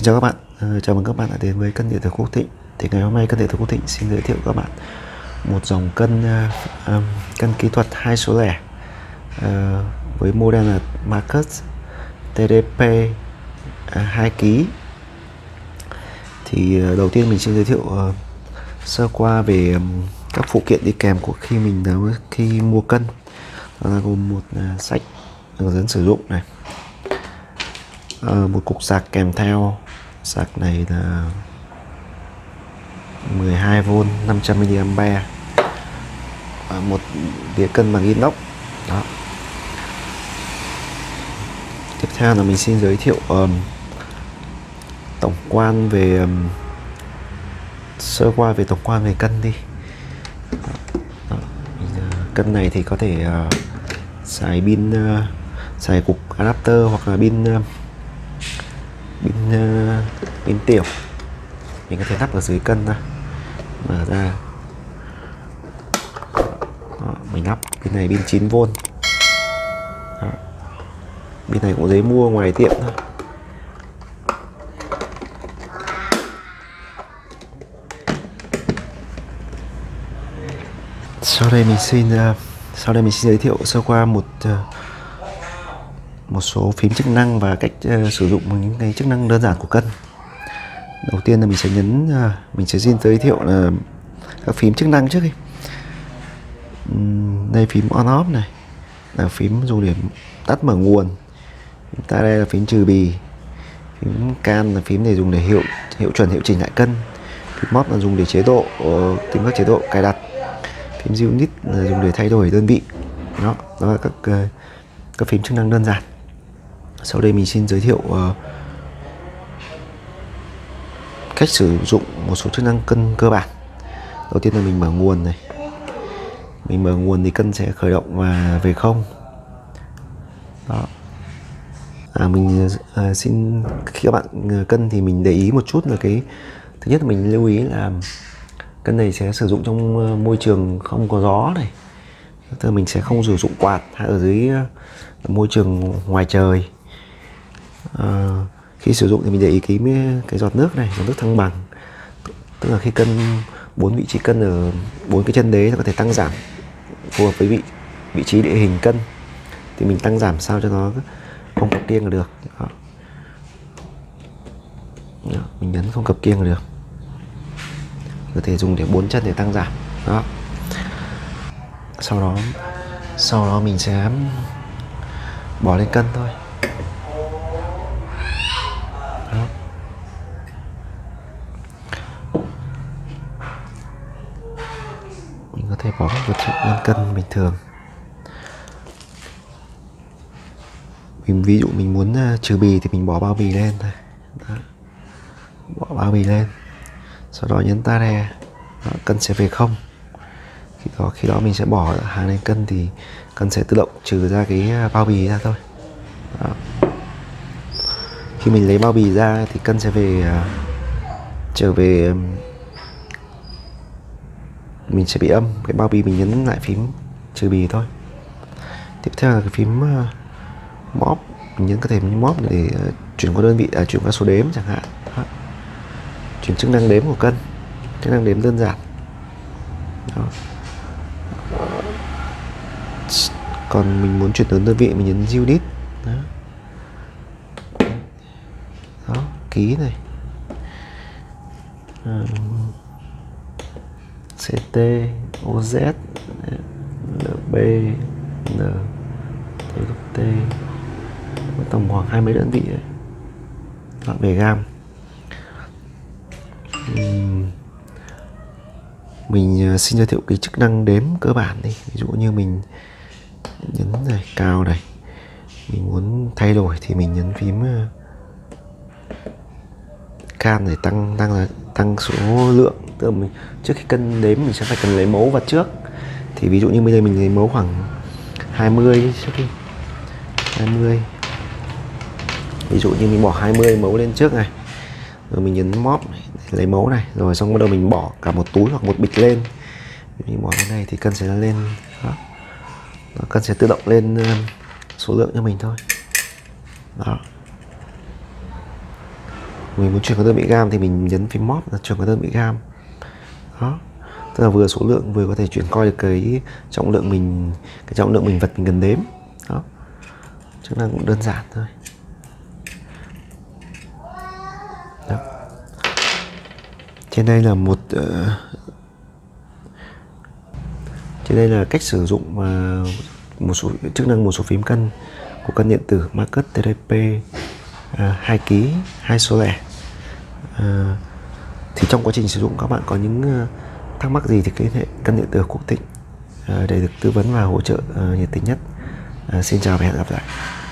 chào các bạn, chào mừng các bạn đã đến với cân điện tử Quốc Thịnh. Thì ngày hôm nay cân điện tử Quốc Thịnh xin giới thiệu các bạn một dòng cân kỹ thuật 2 số lẻ với model là Marcus TDP 2 kg. Thì đầu tiên mình xin giới thiệu sơ qua về các phụ kiện đi kèm của khi mua cân. Đó là gồm một sách hướng dẫn sử dụng này, một cục sạc kèm theo. Sạc này là 12V 500mA, một đĩa cân bằng inox. Đó. Tiếp theo là mình xin giới thiệu tổng quan về sơ qua về tổng quan về cân đi. Đó. Cân này thì có thể xài pin, xài cục adapter hoặc là pin tiểu. Mình có thể lắp ở dưới cân ra, mở ra. Đó, mình lắp pin này, pin 9V. Đó. Pin này cũng dễ mua ngoài tiệm thôi. Sau đây mình xin giới thiệu sơ qua một số phím chức năng và cách sử dụng những cái chức năng đơn giản của cân. Đầu tiên là mình sẽ xin giới thiệu là các phím chức năng trước đi. Đây phím on off này là phím dùng để tắt mở nguồn. Ta đây là phím trừ bì. Phím can là phím để dùng để hiệu chuẩn hiệu chỉnh lại cân. Phím mod là dùng để tìm các chế độ cài đặt. Phím unit là dùng để thay đổi đơn vị. Đó là các phím chức năng đơn giản. Sau đây mình xin giới thiệu cách sử dụng một số chức năng cân cơ bản. Đầu tiên là mình mở nguồn này. Mình mở nguồn thì cân sẽ khởi động và về không. Đó. Mình xin khi các bạn cân thì mình để ý một chút là thứ nhất là mình lưu ý là cân này sẽ sử dụng trong môi trường không có gió này. Tức là mình sẽ không sử dụng quạt hay ở dưới môi trường ngoài trời. Khi sử dụng thì mình để ý cái giọt nước này, giọt nước thăng bằng. Tức là khi cân 4 vị trí cân ở 4 cái chân đế nó có thể tăng giảm phù hợp với vị trí địa hình cân, thì mình tăng giảm sao cho nó không cặp kiêng là được. Đó. Đó, mình nhấn không cặp kiêng là được. Có thể dùng để 4 chân để tăng giảm. Đó. Sau đó mình sẽ bỏ lên cân thôi. Đó. Mình có thể bỏ các vật dụng lên cân bình thường. Ví dụ mình muốn trừ bì thì mình bỏ bao bì lên thôi. Đó. Bỏ bao bì lên. Sau đó nhấn ta re. Cân sẽ về không. Khi đó mình sẽ bỏ hàng lên cân thì cân sẽ tự động trừ ra cái bao bì ra thôi. Đó. Khi mình lấy bao bì ra thì cân sẽ trở về, mình sẽ bị âm cái bao bì, mình nhấn lại phím trừ bì thôi. Tiếp theo là cái phím móp, mình nhấn có thể móp để chuyển qua đơn vị, chuyển qua số đếm chẳng hạn. Đó. Chuyển chức năng đếm của cân, chức năng đếm đơn giản. Đó. Còn mình muốn chuyển đến đơn vị mình nhấn unit. Đó. Đó, ký này, CT, OZ, LB, N, T, tầm khoảng 20 đơn vị đấy. Đó, về gam. Mình xin giới thiệu cái chức năng đếm cơ bản đi. Ví dụ như mình nhấn này, cao này, mình muốn thay đổi thì mình nhấn phím can để tăng số lượng. Tức là trước khi cân đếm mình sẽ phải cần lấy mẫu vật trước. Thì ví dụ như bây giờ mình lấy mẫu khoảng 20 trước đi. 20. Ví dụ như mình bỏ 20 mẫu lên trước này. Rồi mình nhấn móp này, để lấy mẫu này. Rồi xong bắt đầu mình bỏ cả một túi hoặc một bịch lên. Mình bỏ cái này thì cân sẽ lên. Đó. Cân sẽ tự động lên số lượng cho mình thôi. Đó. Mình muốn chuyển hóa đơn bị gam thì mình nhấn phím móp là chuyển hóa đơn bị gam. Đó, tức là vừa số lượng vừa có thể chuyển coi được cái trọng lượng mình vật mình cần đếm. Đó, chức năng cũng đơn giản thôi. Đó. Trên đây là trên đây là cách sử dụng một số chức năng, một số phím cân của cân điện tử Marcus TDP 2 kg 2 số lẻ. Thì trong quá trình sử dụng các bạn có những thắc mắc gì thì liên hệ cân điện tử Quốc Thịnh để được tư vấn và hỗ trợ nhiệt tình nhất. Xin chào và hẹn gặp lại.